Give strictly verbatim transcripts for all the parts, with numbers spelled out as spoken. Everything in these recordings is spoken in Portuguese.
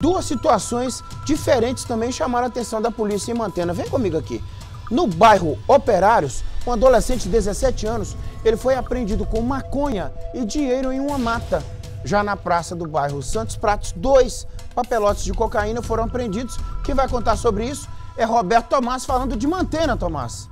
Duas situações diferentes também chamaram a atenção da polícia em Mantena. Vem comigo aqui. No bairro Operários, um adolescente de dezessete anos, ele foi apreendido com maconha e dinheiro em uma mata. Já na praça do bairro Santos Pratos, dois papelotes de cocaína foram apreendidos. Quem vai contar sobre isso é Roberto Tomás, falando de Mantena, Tomás.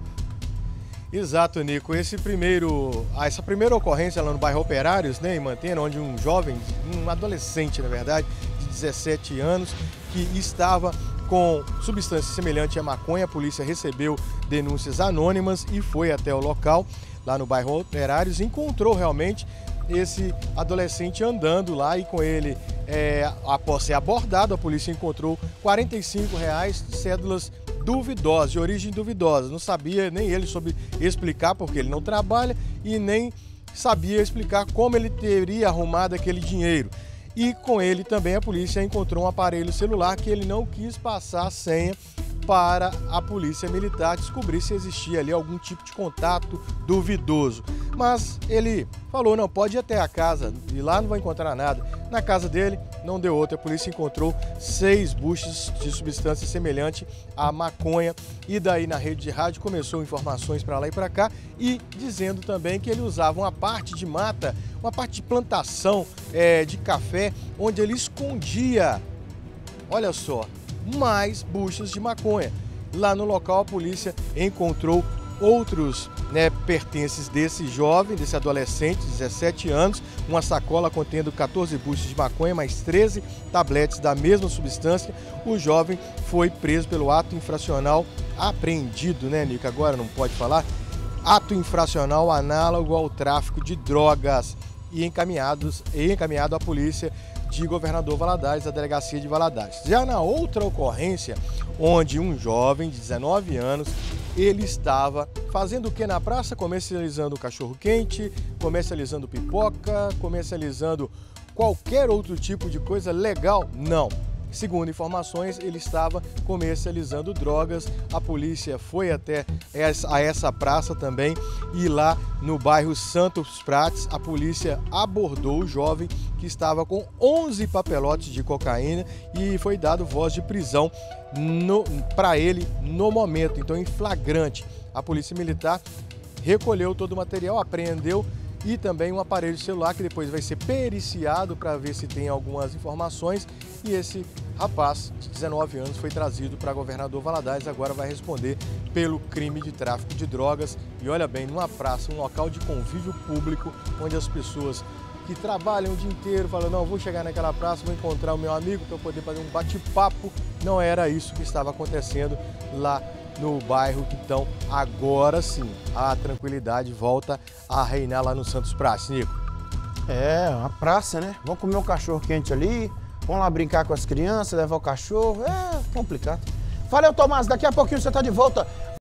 Exato, Nico. Esse primeiro, essa primeira ocorrência lá no bairro Operários, né, em Mantena, onde um jovem, um adolescente, na verdade, de dezessete anos, que estava com substância semelhante à maconha, a polícia recebeu denúncias anônimas e foi até o local, lá no bairro Operários, e encontrou realmente esse adolescente andando lá e com ele, é, após ser abordado, a polícia encontrou quarenta e cinco reais, cédulas duvidosas, de origem duvidosa. Não sabia nem ele sobre explicar, porque ele não trabalha, e nem sabia explicar como ele teria arrumado aquele dinheiro. E com ele também a polícia encontrou um aparelho celular que ele não quis passar a senha para a polícia militar descobrir se existia ali algum tipo de contato duvidoso. Mas ele falou, não, pode ir até a casa e lá não vai encontrar nada. Na casa dele não deu outra, a polícia encontrou seis buchas de substância semelhante à maconha, e daí na rede de rádio começou informações para lá e para cá, e dizendo também que ele usava uma parte de mata, uma parte de plantação é, de café, onde ele escondia, olha só, mais buchas de maconha. Lá no local a polícia encontrou outros, né, pertences desse jovem, desse adolescente, dezessete anos, uma sacola contendo quatorze buchas de maconha, mais treze tabletes da mesma substância. O jovem foi preso pelo ato infracional apreendido, né, Nico? Agora não pode falar. Ato infracional análogo ao tráfico de drogas e encaminhados, e encaminhado à polícia de Governador Valadares, a delegacia de Valadares. Já na outra ocorrência, onde um jovem de dezenove anos, ele estava fazendo o que na praça? Comercializando cachorro-quente, comercializando pipoca, comercializando qualquer outro tipo de coisa legal? Não. Segundo informações, ele estava comercializando drogas. A polícia foi até essa, a essa praça também, e lá no bairro Santos Pratos, a polícia abordou o jovem que estava com onze papelotes de cocaína e foi dado voz de prisão para ele no momento, então em flagrante. A polícia militar recolheu todo o material, apreendeu, e também um aparelho celular que depois vai ser periciado para ver se tem algumas informações. E esse rapaz de dezenove anos foi trazido para Governador Valadares, agora vai responder pelo crime de tráfico de drogas. E olha bem, numa praça, um local de convívio público, onde as pessoas que trabalham o dia inteiro falam, não, vou chegar naquela praça, vou encontrar o meu amigo para eu poder fazer um bate-papo. Não era isso que estava acontecendo lá no bairro. Então, agora sim, a tranquilidade volta a reinar lá no Santos Pratos, Nico. É, uma praça, né? Vamos comer um cachorro quente ali, vamos lá brincar com as crianças, levar o cachorro, é complicado. Valeu, Tomás, daqui a pouquinho você está de volta.